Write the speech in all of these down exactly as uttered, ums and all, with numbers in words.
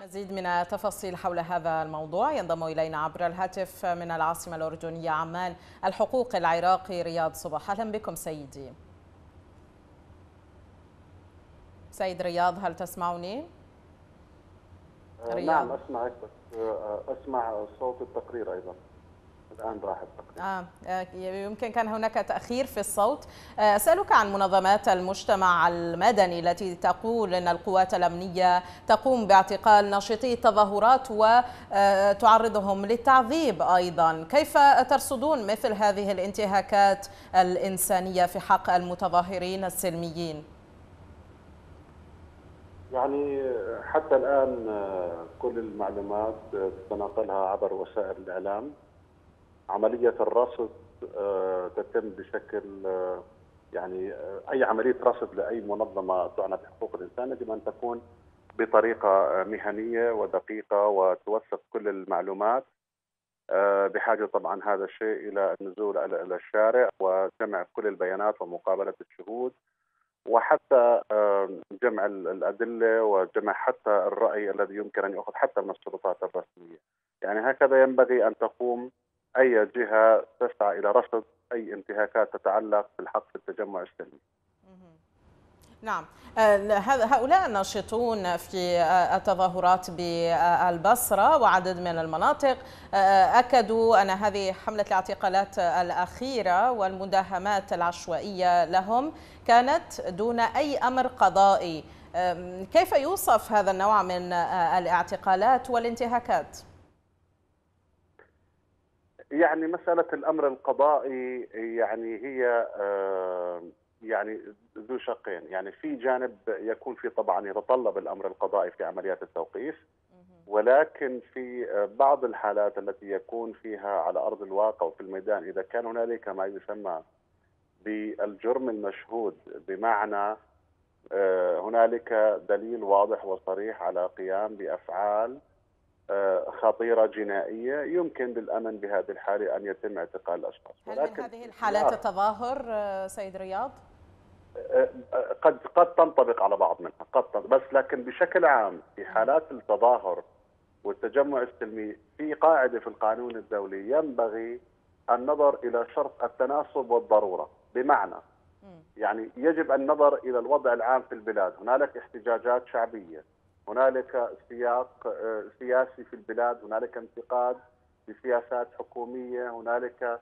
مزيد من التفاصيل حول هذا الموضوع ينضم إلينا عبر الهاتف من العاصمة الأردنية عمان الحقوقي العراقي رياض صبح. أهلا بكم سيدي. سيد رياض، هل تسمعني؟ رياض. نعم أسمعك، بس أسمع صوت التقرير أيضا. الآن راح التقرير. آه يمكن كان هناك تأخير في الصوت. أسألك عن منظمات المجتمع المدني التي تقول أن القوات الأمنية تقوم باعتقال ناشطي التظاهرات وتعرضهم للتعذيب أيضا. كيف ترصدون مثل هذه الانتهاكات الإنسانية في حق المتظاهرين السلميين؟ يعني حتى الآن كل المعلومات تتناقلها عبر وسائل الإعلام. عملية الرصد تتم بشكل، يعني أي عملية رصد لأي منظمة تعنى بحقوق الإنسان يجب أن تكون بطريقة مهنية ودقيقة وتوثق كل المعلومات، بحاجة طبعا هذا الشيء إلى النزول إلى الشارع وجمع كل البيانات ومقابلة الشهود، وحتى جمع الأدلة وجمع حتى الرأي الذي يمكن أن يأخذ حتى من السلطات الرسمية. يعني هكذا ينبغي أن تقوم أي جهة تسعى إلى رصد أي انتهاكات تتعلق بالحق في التجمع السلمي. نعم، هؤلاء الناشطون في التظاهرات بالبصرة وعدد من المناطق أكدوا أن هذه حملة الاعتقالات الأخيرة والمداهمات العشوائية لهم كانت دون أي أمر قضائي. كيف يوصف هذا النوع من الاعتقالات والانتهاكات؟ يعني مسألة الأمر القضائي يعني هي يعني ذو شقين. يعني في جانب يكون في طبعا يتطلب الأمر القضائي في عمليات التوقيف، ولكن في بعض الحالات التي يكون فيها على أرض الواقع وفي الميدان إذا كان هنالك ما يسمى بالجرم المشهود، بمعنى هنالك دليل واضح وصريح على قيام بأفعال خطيرة جنائية، يمكن بالأمن بهذه الحالة أن يتم اعتقال الأشخاص. هل من هذه الحالات التظاهر سيد رياض؟ قد قد تنطبق على بعض منها، قد تنطبق. بس لكن بشكل عام في حالات التظاهر والتجمع السلمي في قاعدة في القانون الدولي ينبغي النظر إلى شرط التناسب والضرورة، بمعنى يعني يجب النظر إلى الوضع العام في البلاد. هنالك احتجاجات شعبية، هنالك سياق سياسي في البلاد، هنالك انتقاد لسياسات حكومية، هنالك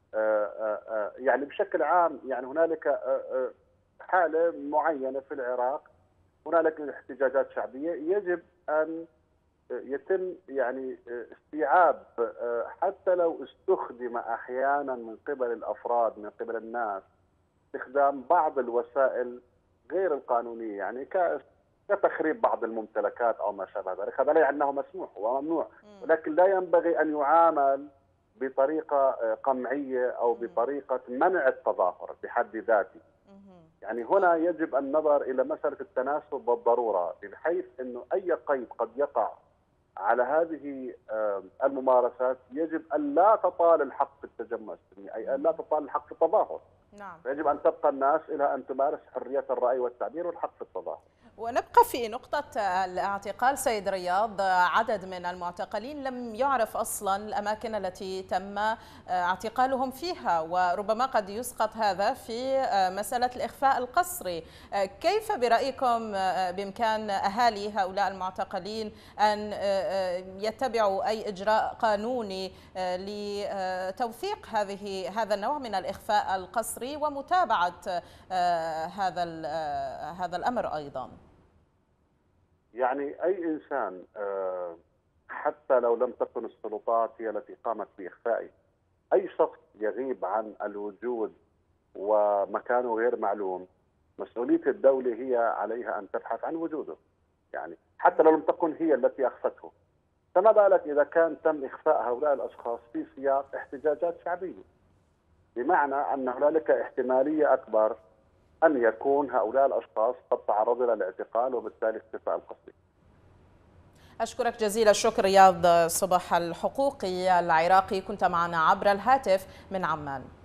يعني بشكل عام يعني هنالك حالة معينة في العراق، هنالك احتجاجات شعبية يجب أن يتم يعني استيعاب، حتى لو استخدم أحيانا من قبل الأفراد من قبل الناس استخدام بعض الوسائل غير القانونية، يعني كتخريب بعض الممتلكات أو ما شابه ذلك. هذا لا يعني أنه مسموح وممنوع، ولكن لا ينبغي أن يعامل بطريقة قمعية أو بطريقة منع التظاهر بحد ذاته. يعني هنا يجب النظر إلى مسألة التناسب والضرورة، بحيث أنه أي قيد قد يقع على هذه الممارسات يجب أن لا تطال الحق في التجمع السلمي، أي أن لا تطال الحق في التظاهر. نعم. يجب أن تبقى الناس إلى أن تمارس حرية الرأي والتعبير والحق في التظاهر. ونبقى في نقطة الاعتقال سيد رياض. عدد من المعتقلين لم يعرف أصلا الأماكن التي تم اعتقالهم فيها، وربما قد يسقط هذا في مسألة الإخفاء القسري. كيف برأيكم بإمكان أهالي هؤلاء المعتقلين أن يتبعوا أي إجراء قانوني لتوثيق هذه هذا النوع من الإخفاء القسري ومتابعة هذا هذا الأمر أيضا؟ يعني أي إنسان حتى لو لم تكن السلطات هي التي قامت بإخفائه، أي شخص يغيب عن الوجود ومكانه غير معلوم، مسؤولية الدولة هي عليها أن تبحث عن وجوده، يعني حتى لو لم تكن هي التي أخفته. فما بالك إذا كان تم إخفاء هؤلاء الأشخاص في سياق احتجاجات شعبية، بمعنى أن هنالك احتمالية أكبر أن يكون هؤلاء الأشخاص قد تعرضوا إلى الاعتقال وبالتالي اختفاء القسري. أشكرك جزيل الشكر رياض صبح الحقوقي العراقي، كنت معنا عبر الهاتف من عمان.